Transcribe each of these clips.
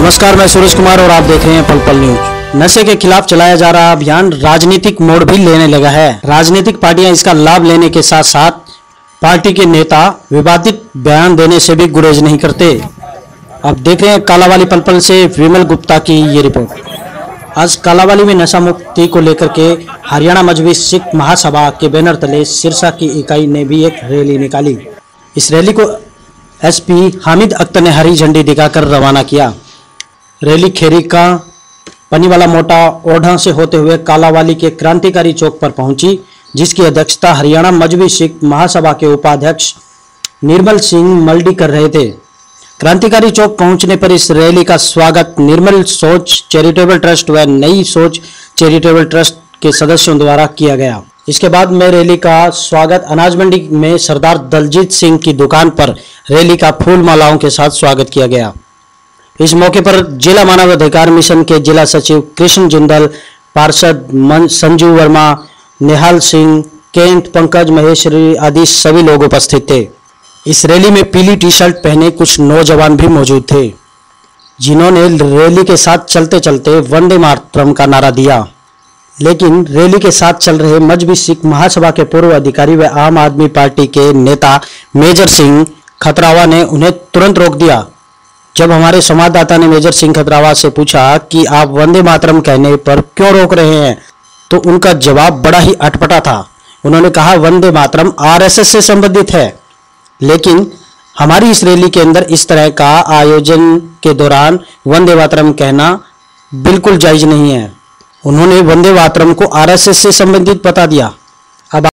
नमस्कार, मैं सूरज कुमार और आप देख रहे हैं पल पल न्यूज। नशे के खिलाफ चलाया जा रहा अभियान राजनीतिक मोड़ भी लेने लगा है। राजनीतिक पार्टियां इसका लाभ लेने के साथ साथ पार्टी के नेता विवादित बयान देने से भी गुरेज नहीं करते। अब देख रहे हैं कालावाली पल पल से विमल गुप्ता की ये रिपोर्ट। आज कालावाली में नशा मुक्ति को लेकर के हरियाणा मजहबी सिख महासभा के बैनर तले सिरसा की इकाई ने भी एक रैली निकाली। इस रैली को एसपी हामिद अख्तर ने हरी झंडी दिखाकर रवाना किया। रैली खेरी का पनीवाला मोटा ओढ़ा से होते हुए कालावाली के क्रांतिकारी चौक पर पहुंची, जिसकी अध्यक्षता हरियाणा मजहबी सिख महासभा के उपाध्यक्ष निर्मल सिंह मल्डी कर रहे थे। क्रांतिकारी चौक पहुंचने पर इस रैली का स्वागत निर्मल सोच चैरिटेबल ट्रस्ट व नई सोच चैरिटेबल ट्रस्ट के सदस्यों द्वारा किया गया। इसके बाद में रैली का स्वागत अनाज मंडी में सरदार दलजीत सिंह की दुकान पर रैली का फूल मालाओं के साथ स्वागत किया गया। इस मौके पर जिला मानव अधिकार मिशन के जिला सचिव कृष्ण जिंदल, पार्षद संजू वर्मा, निहाल सिंह, केंट, पंकज महेश्वरी आदि सभी लोग उपस्थित थे। इस रैली में पीली टी शर्ट पहने कुछ नौजवान भी मौजूद थे, जिन्होंने रैली के साथ चलते चलते वंदे मातरम का नारा दिया। लेकिन रैली के साथ चल रहे मजहबी सिख महासभा के पूर्व अधिकारी व आम आदमी पार्टी के नेता मेजर सिंह खतरावा ने उन्हें तुरंत रोक दिया। जब हमारे संवाददाता ने मेजर सिंह खतरावा से पूछा कि आप वंदे मातरम कहने पर क्यों रोक रहे हैं, तो उनका जवाब बड़ा ही अटपटा था। उन्होंने कहा, वंदे मातरम आरएसएस से संबंधित है, लेकिन हमारी इस रैली के अंदर इस तरह का आयोजन के दौरान वंदे मातरम कहना बिल्कुल जायज नहीं है। उन्होंने वंदे मातरम को आरएसएस से संबंधित बता दिया। अब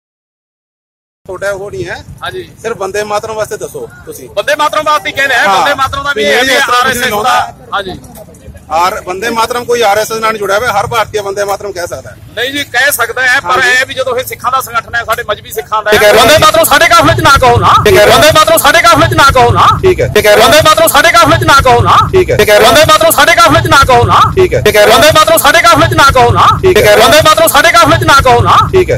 वो नहीं है हाँ जी, सिर्फ वंदे मातरम वास्ते दसो तुसी वंदे मातरम वास्ते कहने हैं। वंदे मातरम ਦਾ ਵੀ आरएसएस ਦਾ हाँ जी। और वंदे मातरम कोई आरएसएस ਨਾਲ जुड़ा है, हर भारतीय वंदे मातरम कह सकता है। नहीं जी, कह सकता है, पर ਇਹ ਵੀ ਜਦੋਂ ਇਹ ਸਿੱਖਾਂ ਦਾ ਸੰਗਠਨ ਹੈ, ਸਾਡੇ ਮਜਬੀ ਸਿੱਖਾਂ ਦਾ ਵੰਦੇ ਮਾਤਰਮ ਸਾਡੇ ਕਾਫਲੇ 'ਚ ਨਾ ਕਹੋ ਨਾ। ਵੰਦੇ ਮਾਤਰਮ ਸਾਡੇ ਕਾਫਲੇ 'ਚ ਨਾ ਕਹੋ ਨਾ। ठीक है। ਵੰਦੇ ਮਾਤਰਮ ਸਾਡੇ ਕਾਫਲੇ 'ਚ ਨਾ ਕਹੋ ਨਾ। ठीक है। ਵੰਦੇ ਮਾਤਰਮ ਸਾਡੇ ਕਾਫਲੇ 'ਚ ਨਾ ਕਹੋ ਨਾ। ठीक है। ਵੰਦੇ ਮਾਤਰਮ ਸਾਡੇ ਕਾਫਲੇ 'ਚ ਨਾ ਕਹੋ ਨਾ। ਵੰਦੇ ਮਾਤਰਮ ਸਾਡੇ ਕਾਫਲੇ 'ਚ ਨਾ ਕਹੋ ਨਾ। ठीक है।